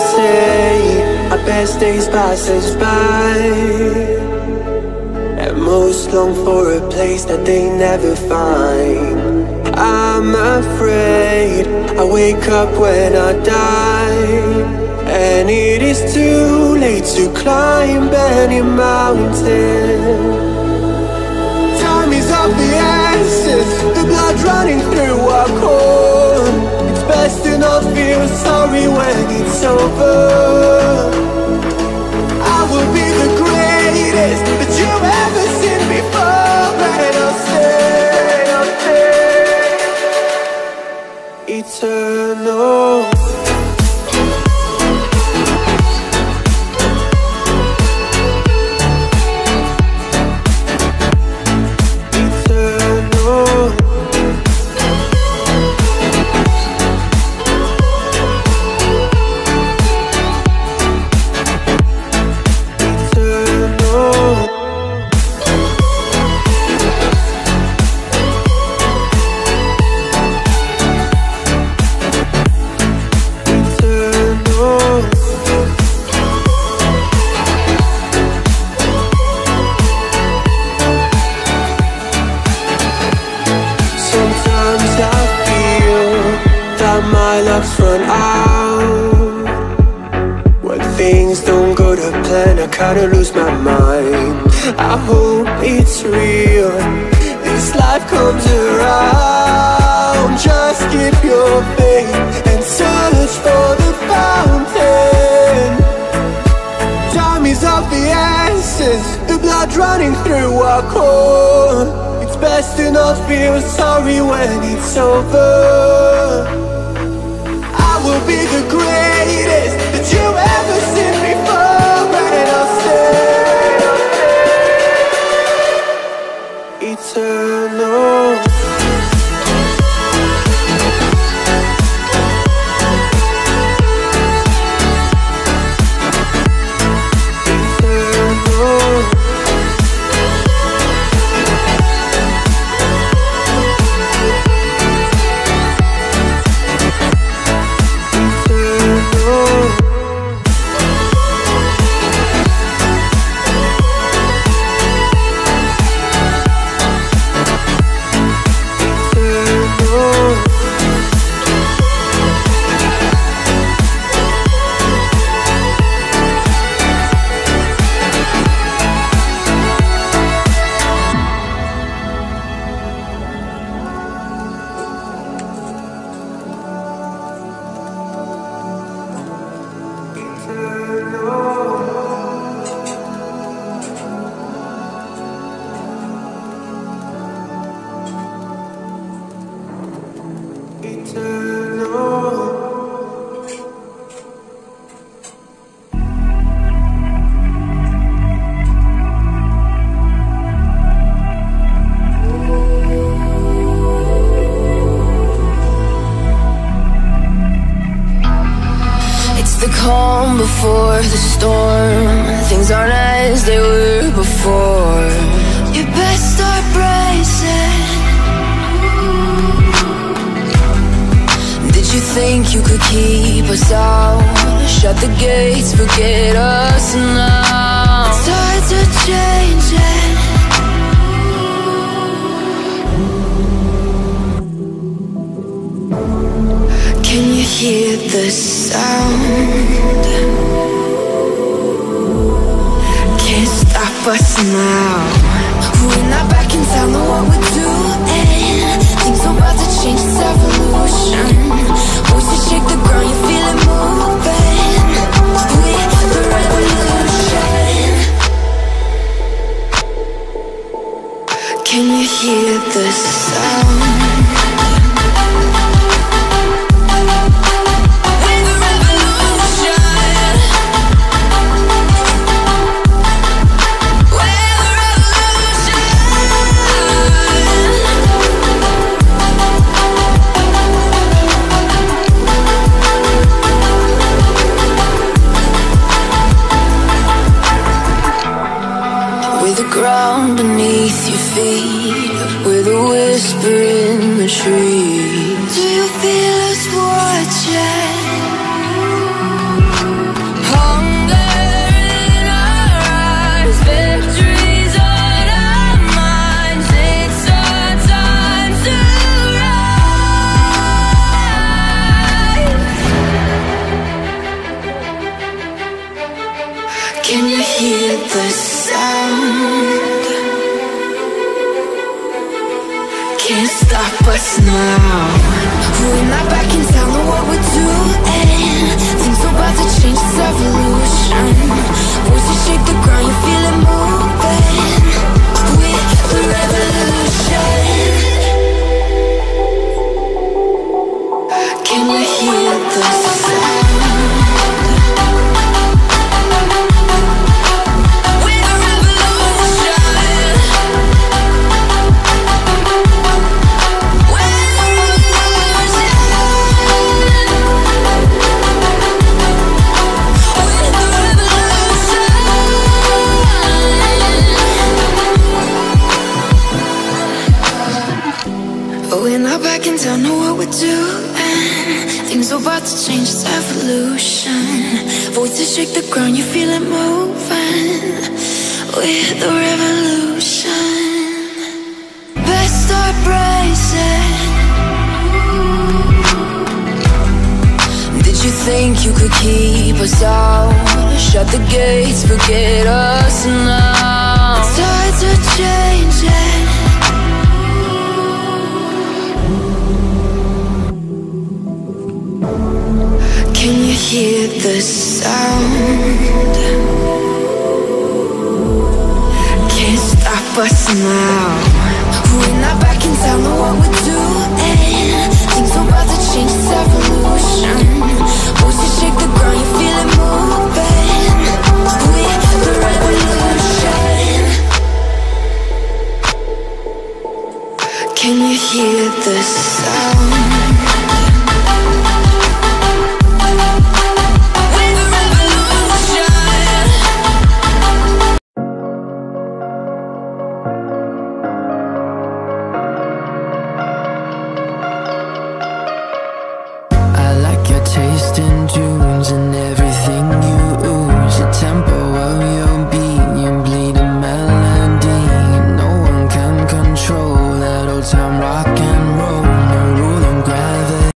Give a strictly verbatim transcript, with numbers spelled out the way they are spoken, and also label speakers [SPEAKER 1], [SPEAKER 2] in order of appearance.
[SPEAKER 1] say our best days pass us by, and most long for a place that they never find. I'm afraid I wake up when I die, and it is too late to climb any mountain. Time is of the essence, the blood running through our core. It's best to not feel sorry when it's over. I will be the greatest that you've ever seen before, and I'll stay, I'll stay eternal. My luck's run out. When things don't go to plan, I kinda lose my mind. I hope it's real, this life comes around. Just keep your faith and search for the fountain. Time is of the essence, the blood running through our core. It's best to not feel sorry when it's over. Will be the greatest that you've ever seen before, and I'll stay, eternal.
[SPEAKER 2] calm before the storm. Things aren't as they were before. You best start bracing. Did you think you could keep us out? Shut the gates, forget us now. Tides are changing. Can you hear the sound? Can't stop us now. We're not back in town, know what we're doing. Things are about to change, it's evolution. Voices shake the ground, you feel it moving. We're the revolution. Can you hear the sound? Can you hear the sound? Can't stop us now. We're not back in town, know what we're doing. Things are about to change, it's evolution. Voices shake the ground, you feel it moving. We're the revolution. Can you hear the sound? We're not back in town, know what we're doing. Things are about to change, it's evolution. Voices shake the ground, you feel it moving. We're the revolution. Best start bracing. Did you think you could keep us out? Shut the gates, forget us now. The tides are changing. Can you hear the sound? Can't stop us now. We're not back in town, know what we're doing. Things are about to change, it's evolution. Voices shake the ground, you feel it moving. We're the revolution. Can you hear the sound?
[SPEAKER 3] Tasting tunes and everything you ooze. The tempo of your beat, you bleed a melody. No one can control that old time rock and